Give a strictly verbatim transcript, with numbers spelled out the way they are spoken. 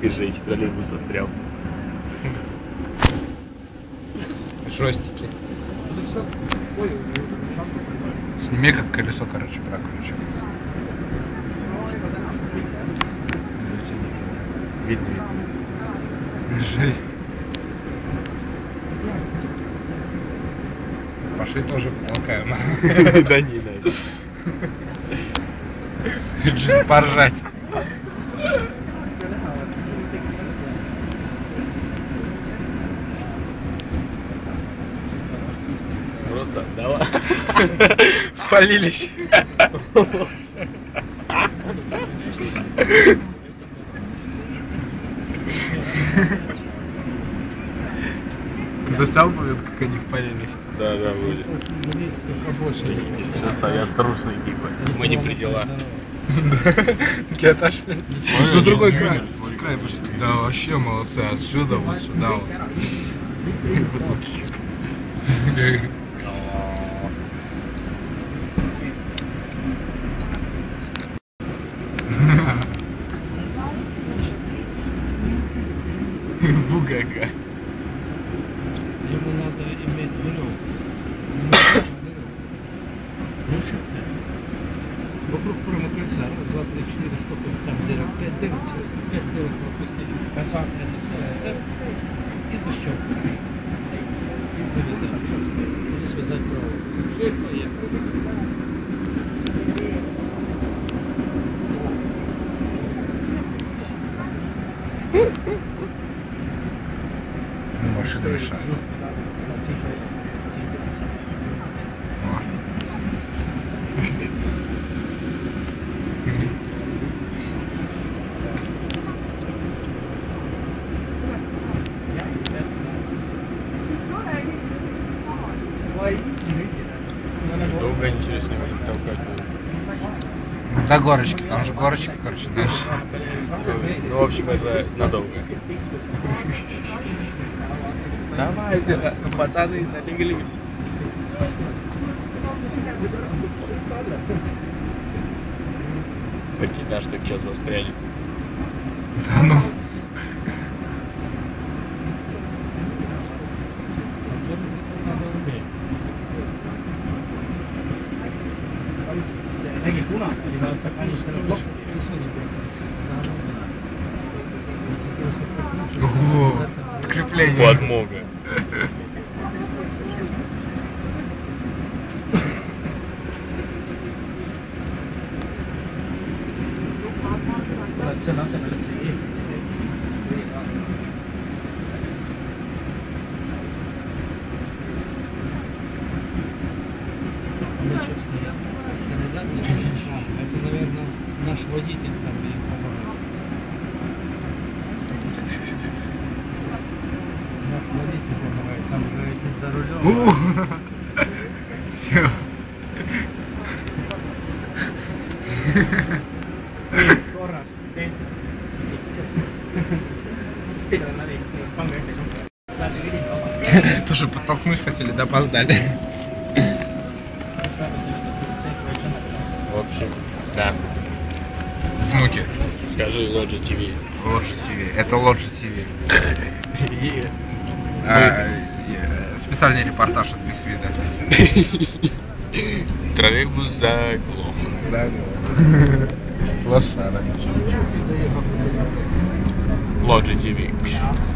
Ты же троллейбус застрял. Жестики. Сними, как колесо, короче, прокручивается. Видно, видно. Жесть. Пошли тоже потолкаем. Да не надо. Чуть поржать. Просто давай. Спалились. Ты застал момент, как они впалились? Да, да, вроде. Все стоят трусные типа. Мы не при делах. Такие отошли. Ну другой край. Край пошли. Да, вообще молодцы. Отсюда вот сюда вот. Бугага. Ему надо иметь веревку. Вокруг прямо кольца. Раз, два, три, четыре, сколько там дырок? Пять дырок. Через пять дырок пропустить конца цепь и защелкнуть. И завязать. Или связать провод. Все, и поехали. Машина мешает. Долго интересно будет толкать. До горочки, там же горочка, короче, дальше. Ну, в общем, это надолго. Давайте, пацаны, налеглись. Прикинь, наш так сейчас застряли. Да ну. Ого, скрепление. Подмога. Это, наверное, наш водитель там ей помогает. Наш водитель помогает, там же за рулем. Все. Тоже подтолкнуть хотели, да опоздали. В общем, да. Внуки. Скажи Лоджи ТВ. Лоджи ТВ. Это Лоджи ТВ. А, э, специальный репортаж от Бисвида. Троллейбус заглох. Заглох. Лошара. Лоджи ТВ.